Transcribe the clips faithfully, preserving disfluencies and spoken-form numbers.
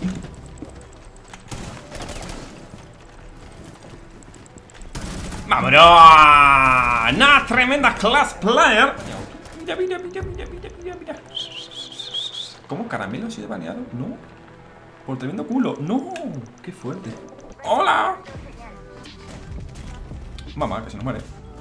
¡Vámonos! ¡Nah! ¡Tremenda class player! Mira, mira, mira, mira, mira, mira, mira. ¿Cómo caramelo ha sido baneado? No. Por tremendo culo. No. Qué fuerte. ¡Hola! Mamá, que se nos muere.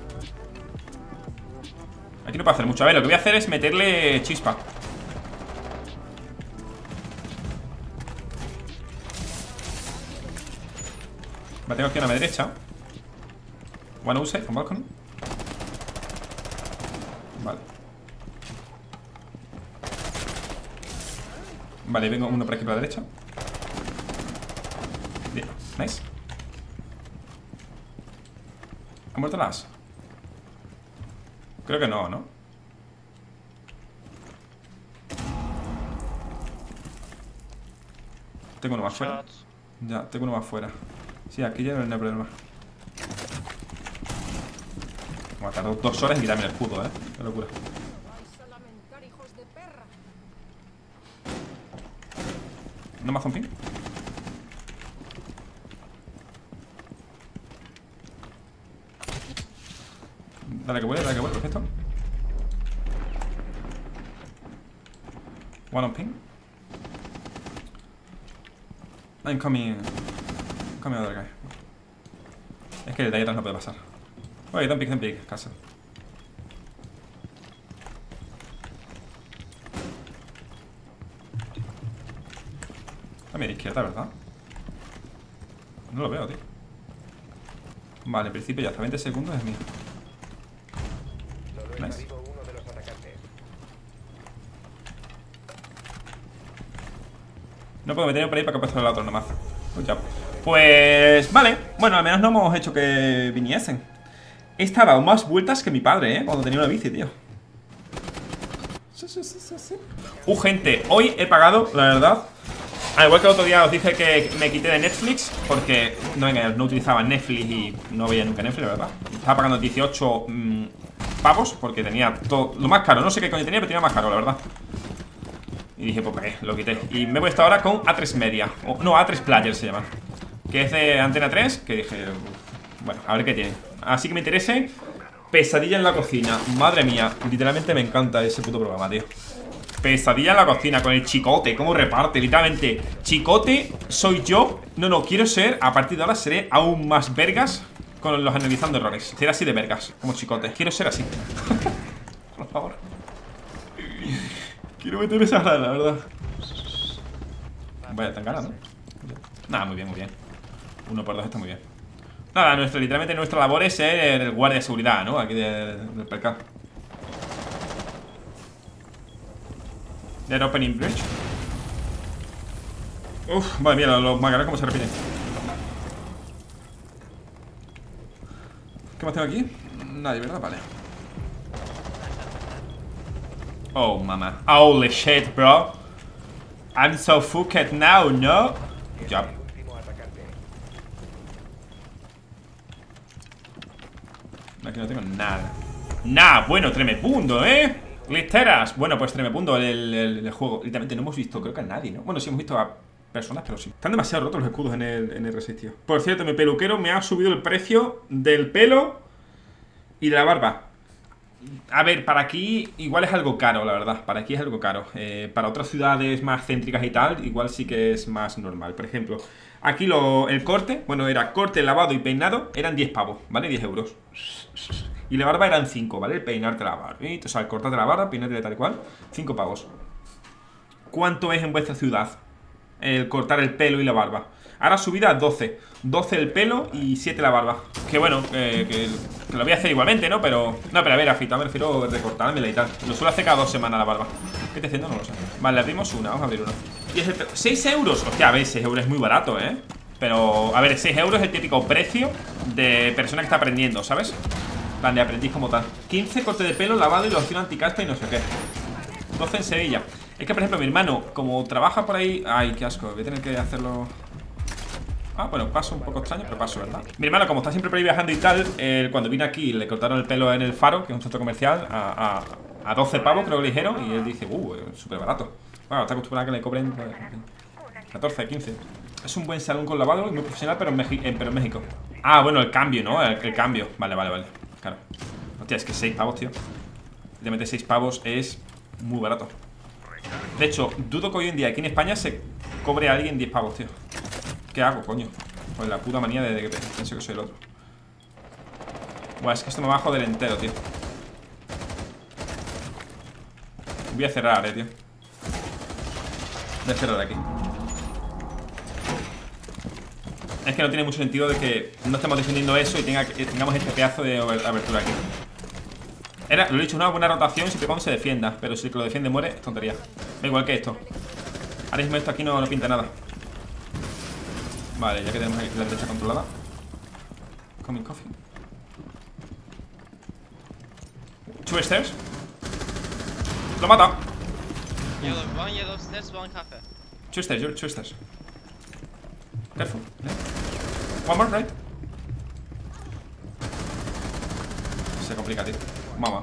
Aquí no puedo hacer mucho. A ver, lo que voy a hacer es meterle chispa. Me tengo aquí a la derecha. One outside, on balcony. Vale. Vale, vengo uno por aquí por la derecha. Bien, nice. ¿Ha muerto las? Creo que no, ¿no? Tengo uno más fuera. Ya, tengo uno más fuera. Sí, aquí ya no hay problema. Me ha tardado dos horas en quitarme el escudo, eh. Qué locura. ¿No me hace un ping? Dale que vuele, dale que vuele, perfecto. One on ping. I'm coming. Coming other guy. Es que de ahí atrás no puede pasar. Oye, don't pick, don't pick, castle. A mi izquierda, ¿verdad? No lo veo, tío. Vale, en principio ya hasta veinte segundos es mío. Nice. No puedo meterme por ahí para que pase el otro nomás. Pues ya. Pues vale. Bueno, al menos no hemos hecho que viniesen. He dado más vueltas que mi padre, ¿eh? Cuando tenía una bici, tío. Sí, sí, sí, sí, sí. Uh, gente, hoy he pagado, la verdad. Al igual que el otro día os dije que me quité de Netflix. Porque, no, venga, no utilizaba Netflix y no veía nunca Netflix, la verdad. Estaba pagando dieciocho mmm, pavos porque tenía todo, lo más caro. No sé qué coño tenía, pero tenía más caro, la verdad. Y dije, pues, ¿para qué? Lo quité. Y me he puesto ahora con A tres Media. O, no, A tres Player se llama. Que es de Antena tres. Que dije, bueno, a ver qué tiene. Así que me interese. Pesadilla en la cocina. Madre mía, literalmente me encanta ese puto programa, tío. Pesadilla en la cocina con el Chicote. Cómo reparte, literalmente. Chicote soy yo. No, no, quiero ser, a partir de ahora seré aún más vergas con los analizando errores. Seré así de vergas, como Chicote. Quiero ser así. Por favor. Quiero meter esa rara, la verdad. Vaya, tan cara, ¿no? Nada, muy bien, muy bien. Uno por dos está muy bien. Nada, nuestra, literalmente nuestra labor es ser el guardia de seguridad, ¿no? Aquí de, del percal. They're opening bridge. Uf, madre mía, los, los magaros como se repiten. ¿Qué más tengo aquí? Nadie, ¿verdad? Vale. Oh, mamá. Holy shit, bro. I'm so fucked now, no? Job. Aquí no tengo nada. Nada, bueno, tremebundo, ¿eh? Listeras. Bueno, pues tremebundo el, el, el juego. Literalmente no hemos visto, creo que a nadie, ¿no? Bueno, sí hemos visto a personas, pero sí. Están demasiado rotos los escudos en el, en el R seis, tío. Por cierto, mi peluquero me ha subido el precio del pelo y de la barba. A ver, para aquí igual es algo caro, la verdad. Para aquí es algo caro. eh, Para otras ciudades más céntricas y tal, igual sí que es más normal. Por ejemplo, aquí lo, el corte, bueno, era corte, lavado y peinado, eran diez pavos, ¿vale? diez euros. Y la barba eran cinco, ¿vale? El peinarte la barba, ¿eh? O sea, el cortarte la barba, peinarte de tal y cual, cinco pavos. ¿Cuánto es en vuestra ciudad el cortar el pelo y la barba? Ahora subida a doce. doce el pelo y siete la barba. Que bueno, eh, que, que lo voy a hacer igualmente, ¿no? Pero, no, pero a ver, afeitado me refiero a recortármela y tal. Lo suelo hacer cada dos semanas la barba. ¿Qué estoy haciendo? No lo sé. Vale, le abrimos una, vamos a abrir una. Y es el seis euros. Hostia, a ver, seis euros es muy barato, ¿eh? Pero, a ver, seis euros es el típico precio de persona que está aprendiendo, ¿sabes? Plan de aprendiz como tal. quince corte de pelo, lavado y loción anticaspa y no sé qué. doce en Sevilla. Es que, por ejemplo, mi hermano, como trabaja por ahí... Ay, qué asco, voy a tener que hacerlo... Ah, bueno, paso un poco extraño, pero paso, ¿verdad? Mi hermano, como está siempre por ahí viajando y tal, eh, cuando vine aquí le cortaron el pelo en el Faro, que es un centro comercial, a, a, a doce pavos, creo que le dijeron. Y él dice, uh, es súper barato. Bueno, está acostumbrado a que le cobren... catorce, quince. Es un buen salón con lavado y muy profesional, pero en, Meji eh, pero en México. Ah, bueno, el cambio, ¿no? El, el cambio. Vale, vale, vale. Claro. Hostia, es que seis pavos, tío. De meter seis pavos es muy barato. De hecho, dudo que hoy en día aquí en España se cobre a alguien diez pavos, tío. ¿Qué hago, coño? Pues la puta manía de, de que pienso que soy el otro. Buah, es que esto me va a joder entero, tío. Voy a cerrar, eh, tío. Voy a cerrar aquí. Es que no tiene mucho sentido de que no estemos defendiendo eso y tenga, tengamos este pedazo de abertura aquí. Era, lo he dicho, una buena rotación siempre y cuando se defienda. Pero si el que lo defiende muere, es tontería. Da igual que esto. Ahora mismo esto aquí no, no pinta nada. Vale, ya que tenemos aquí la derecha controlada. Coming coffee. Two stairs. Lo mata. Yellow, one yellow stairs, one cafe. Two stairs, two stairs. Careful. One more, right? Se complica, tío. Mamá.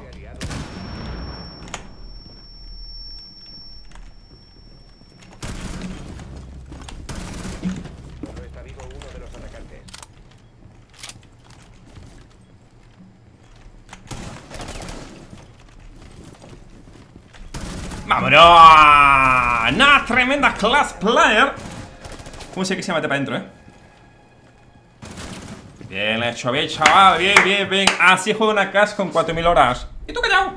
¡Vámonos! ¡Una tremenda class player! ¿Cómo sé que se mete para adentro, eh? Bien hecho, bien, chaval. Bien, bien, bien. Así juega una class con cuatro mil horas. ¿Y tú callado?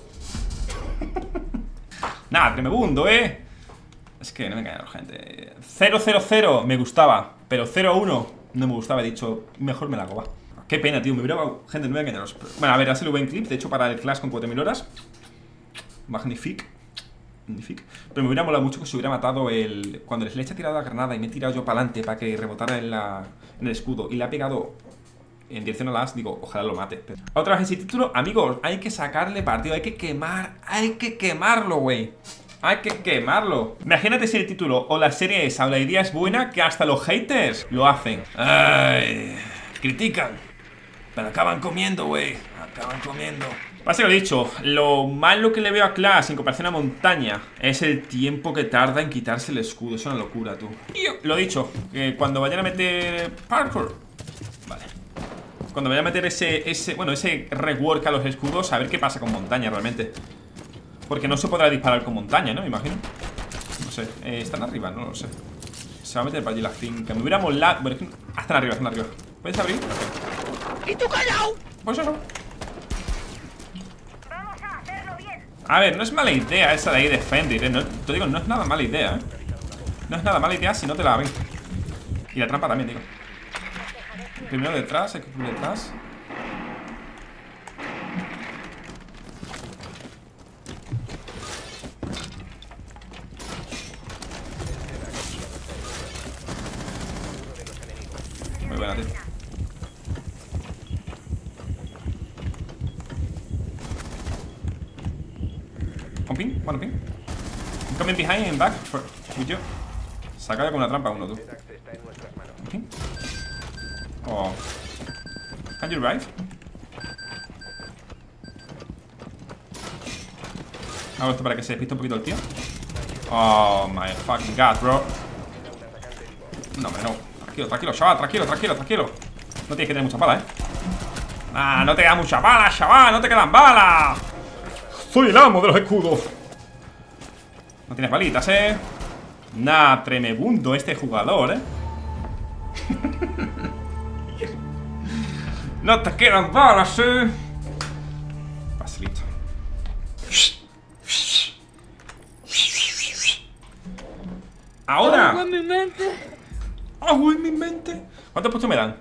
Nada, tremebundo, eh. Es que no me engañaron, gente. Cero cero cero me gustaba, pero cero uno no me gustaba. He dicho, mejor me la hago, va. Qué pena, tío. Me hubiera... Gente, no me voy a engañaros. Bueno, a ver, hace el buen clip. De hecho, para el class con cuatro mil horas. Magnifique. Pero me hubiera molado mucho que se hubiera matado el... Cuando les le echa tirado la granada y me he tirado yo para adelante para que rebotara en, la... en el escudo y le ha pegado en dirección a las, digo, ojalá lo mate. Pero... Otra vez ese título, amigos, hay que sacarle partido, hay que quemar, hay que quemarlo, güey. Hay que quemarlo. Imagínate si el título o la serie esa o la idea es buena, que hasta los haters lo hacen. Ay, critican, pero acaban comiendo, güey. Acaban comiendo. Pasa que lo he dicho, lo malo que le veo a Clash en comparación a Montaña es el tiempo que tarda en quitarse el escudo. Es una locura, tú. Y yo, lo he dicho, que cuando vayan a meter parkour, vale, cuando vayan a meter ese, ese, bueno, ese rework a los escudos, a ver qué pasa con Montaña realmente. Porque no se podrá disparar con Montaña, ¿no? Me imagino. No sé, eh, están arriba, no lo sé. Se va a meter para allí la finca. Me hubiera molado. Bueno, están arriba, están arriba. ¿Puedes abrir? ¿Y tú callao? Pues eso. A ver, no es mala idea esa de ahí de Fenrir, ¿eh? No, te digo, no es nada mala idea, ¿eh? No es nada mala idea si no te la abren. Y la trampa también, digo. Primero detrás, hay que ir detrás. Muy buena, tío. One ping, one ping. I'm coming behind and back for, with you. Saca con una trampa uno, tú. Okay. Oh. Can you revive? Hago esto para que se despiste un poquito el tío. Oh my fucking god, bro. No, hombre, no. Tranquilo, tranquilo, chaval, tranquilo, tranquilo, tranquilo. No tienes que tener mucha bala, eh. Ah, no te quedan muchas balas, chaval, no te quedan balas. Soy el amo de los escudos. No tienes balitas, eh. Nah, tremebundo este jugador, eh. No te quedan balas, eh. Facilito. Ahora. Agua en mi mente. Agua en mi mente. ¿Cuántos puntos me dan?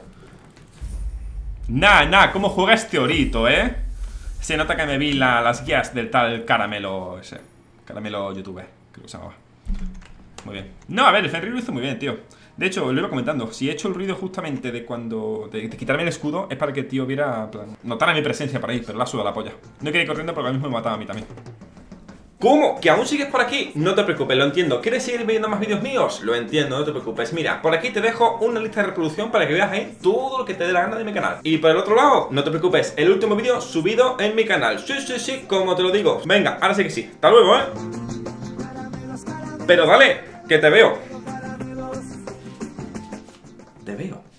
Nah, nah, cómo juega este orito, eh. Se nota que me vi la, las guías del tal caramelo ese. Caramelo youtuber, creo que se llamaba. Muy bien. No, a ver, el Fenrir lo hizo muy bien, tío. De hecho, lo iba comentando. Si he hecho el ruido justamente de cuando... De, de quitarme el escudo, es para que el tío viera... Plan, notara mi presencia por ahí, pero la suda la polla. No quiere ir corriendo porque ahora mismo me mataba a mí también. ¿Cómo? ¿Que aún sigues por aquí? No te preocupes, lo entiendo. ¿Quieres seguir viendo más vídeos míos? Lo entiendo, no te preocupes. Mira, por aquí te dejo una lista de reproducción para que veas ahí todo lo que te dé la gana de mi canal. Y por el otro lado, no te preocupes, el último vídeo subido en mi canal. Sí, sí, sí, como te lo digo. Venga, ahora sí que sí. Hasta luego, ¿eh? Pero dale, que te veo. te veo.